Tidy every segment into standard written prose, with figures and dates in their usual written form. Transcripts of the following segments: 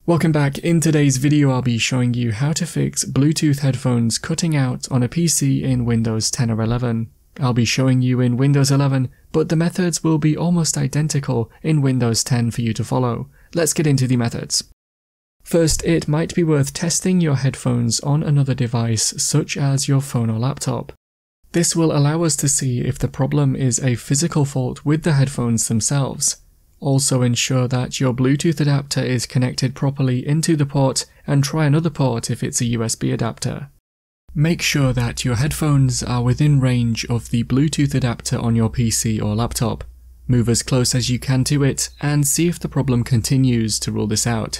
Welcome back. In today's video I'll be showing you how to fix Bluetooth headphones cutting out on a PC in Windows 10 or 11. I'll be showing you in Windows 11, but the methods will be almost identical in Windows 10 for you to follow. Let's get into the methods. First, it might be worth testing your headphones on another device such as your phone or laptop. This will allow us to see if the problem is a physical fault with the headphones themselves. Also ensure that your Bluetooth adapter is connected properly into the port and try another port if it's a USB adapter. Make sure that your headphones are within range of the Bluetooth adapter on your PC or laptop. Move as close as you can to it and see if the problem continues to rule this out.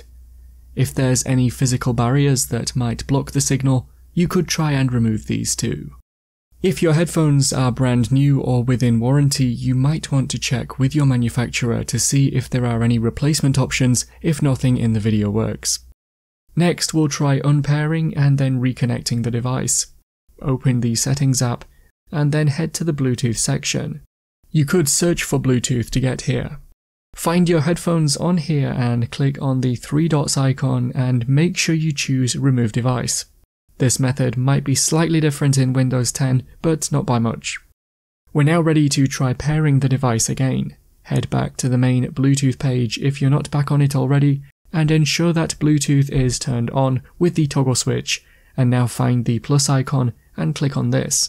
If there's any physical barriers that might block the signal, you could try and remove these too. If your headphones are brand new or within warranty, you might want to check with your manufacturer to see if there are any replacement options if nothing in the video works. Next, we'll try unpairing and then reconnecting the device. Open the Settings app and then head to the Bluetooth section. You could search for Bluetooth to get here. Find your headphones on here and click on the three dots icon and make sure you choose Remove Device. This method might be slightly different in Windows 10, but not by much. We're now ready to try pairing the device again. Head back to the main Bluetooth page if you're not back on it already, and ensure that Bluetooth is turned on with the toggle switch, and now find the plus icon and click on this.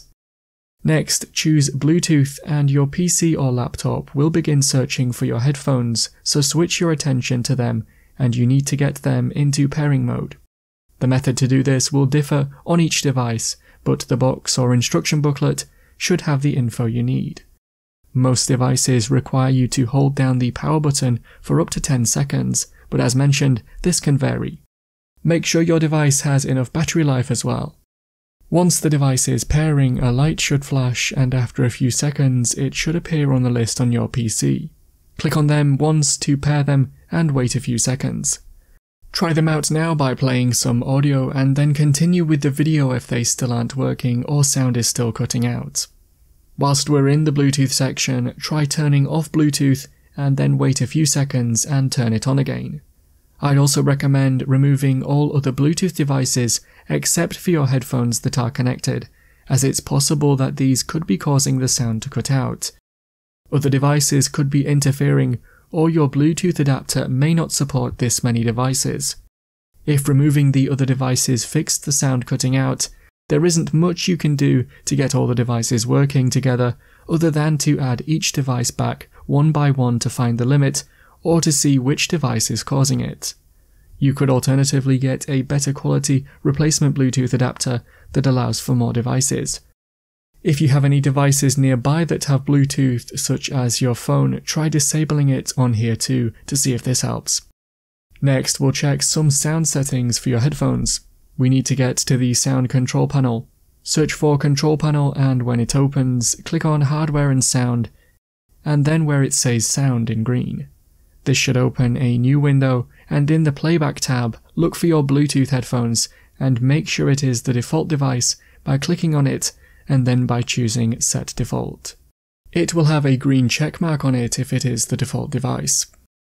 Next, choose Bluetooth and your PC or laptop will begin searching for your headphones, so switch your attention to them and you need to get them into pairing mode. The method to do this will differ on each device, but the box or instruction booklet should have the info you need. Most devices require you to hold down the power button for up to 10 seconds, but as mentioned, this can vary. Make sure your device has enough battery life as well. Once the device is pairing, a light should flash and after a few seconds it should appear on the list on your PC. Click on them once to pair them and wait a few seconds. Try them out now by playing some audio and then continue with the video if they still aren't working or sound is still cutting out. Whilst we're in the Bluetooth section, try turning off Bluetooth and then wait a few seconds and turn it on again. I'd also recommend removing all other Bluetooth devices except for your headphones that are connected, as it's possible that these could be causing the sound to cut out. Other devices could be interfering, or your Bluetooth adapter may not support this many devices. If removing the other devices fixed the sound cutting out, there isn't much you can do to get all the devices working together other than to add each device back one by one to find the limit or to see which device is causing it. You could alternatively get a better quality replacement Bluetooth adapter that allows for more devices. If you have any devices nearby that have Bluetooth, such as your phone, try disabling it on here too to see if this helps. Next, we'll check some sound settings for your headphones. We need to get to the sound control panel. Search for Control Panel and when it opens, click on Hardware and Sound, and then where it says Sound in green. This should open a new window, and in the Playback tab, look for your Bluetooth headphones and make sure it is the default device by clicking on it and then by choosing Set Default. It will have a green check mark on it if it is the default device.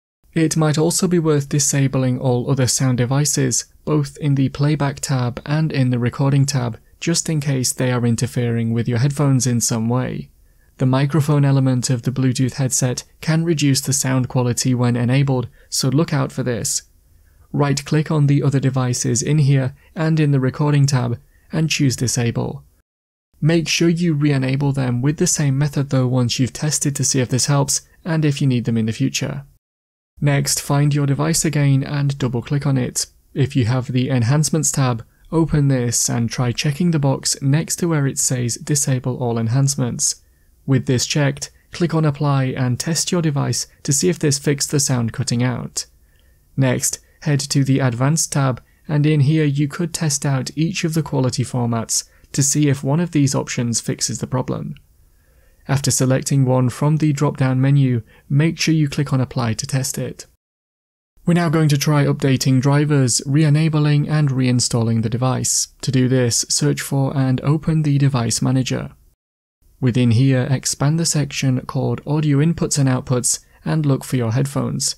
It might also be worth disabling all other sound devices, both in the Playback tab and in the Recording tab, just in case they are interfering with your headphones in some way. The microphone element of the Bluetooth headset can reduce the sound quality when enabled, so look out for this. Right-click on the other devices in here and in the Recording tab and choose Disable. Make sure you re-enable them with the same method though once you've tested to see if this helps and if you need them in the future. Next, find your device again and double-click on it. If you have the Enhancements tab, open this and try checking the box next to where it says Disable all enhancements. With this checked, click on Apply and test your device to see if this fixed the sound cutting out. Next, head to the Advanced tab and in here you could test out each of the quality formats to see if one of these options fixes the problem. After selecting one from the drop-down menu, make sure you click on Apply to test it. We're now going to try updating drivers, re-enabling and reinstalling the device. To do this, search for and open the Device Manager. Within here, expand the section called Audio Inputs and Outputs and look for your headphones.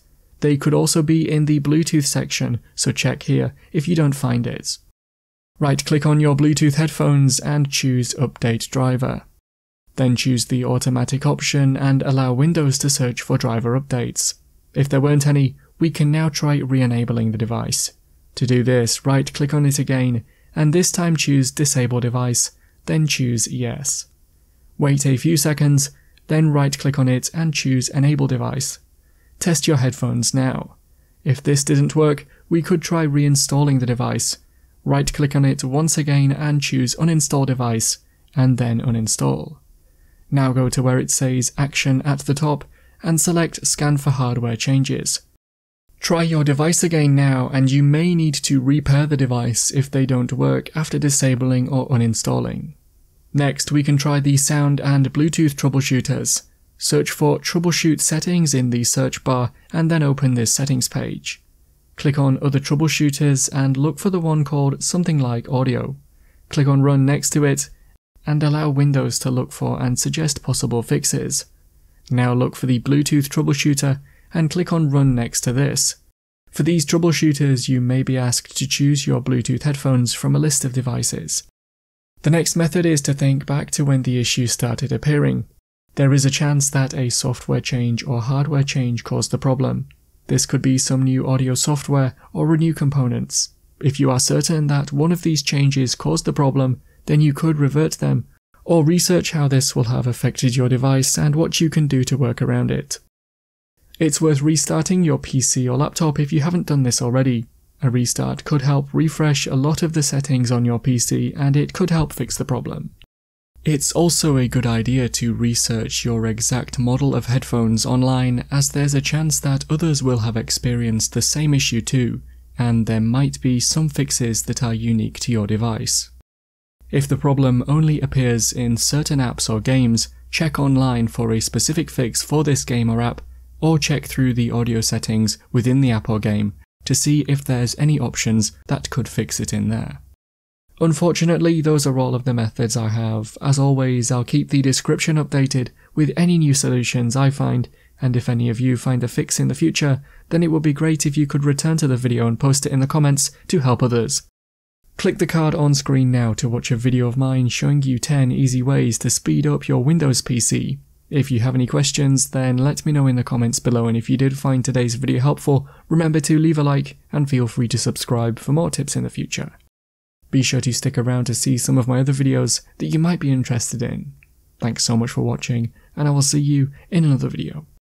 They could also be in the Bluetooth section, so check here if you don't find it. Right-click on your Bluetooth headphones and choose Update Driver. Then choose the automatic option and allow Windows to search for driver updates. If there weren't any, we can now try re-enabling the device. To do this, right-click on it again, and this time choose Disable Device, then choose Yes. Wait a few seconds, then right-click on it and choose Enable Device. Test your headphones now. If this didn't work, we could try reinstalling the device. Right-click on it once again and choose Uninstall Device, and then Uninstall. Now go to where it says Action at the top, and select Scan for hardware changes. Try your device again now, and you may need to repair the device if they don't work after disabling or uninstalling. Next, we can try the sound and Bluetooth troubleshooters. Search for Troubleshoot Settings in the search bar, and then open this settings page. Click on Other Troubleshooters and look for the one called something like Audio. Click on Run next to it, and allow Windows to look for and suggest possible fixes. Now look for the Bluetooth troubleshooter and click on Run next to this. For these troubleshooters, you may be asked to choose your Bluetooth headphones from a list of devices. The next method is to think back to when the issue started appearing. There is a chance that a software change or hardware change caused the problem. This could be some new audio software or new components. If you are certain that one of these changes caused the problem, then you could revert them, or research how this will have affected your device and what you can do to work around it. It's worth restarting your PC or laptop if you haven't done this already. A restart could help refresh a lot of the settings on your PC, and it could help fix the problem. It's also a good idea to research your exact model of headphones online, as there's a chance that others will have experienced the same issue too, and there might be some fixes that are unique to your device. If the problem only appears in certain apps or games, check online for a specific fix for this game or app, or check through the audio settings within the app or game to see if there's any options that could fix it in there. Unfortunately, those are all of the methods I have. As always, I'll keep the description updated with any new solutions I find, and if any of you find a fix in the future, then it would be great if you could return to the video and post it in the comments to help others. Click the card on screen now to watch a video of mine showing you 10 easy ways to speed up your Windows PC. If you have any questions, then let me know in the comments below, and if you did find today's video helpful, remember to leave a like and feel free to subscribe for more tips in the future. Be sure to stick around to see some of my other videos that you might be interested in. Thanks so much for watching, and I will see you in another video.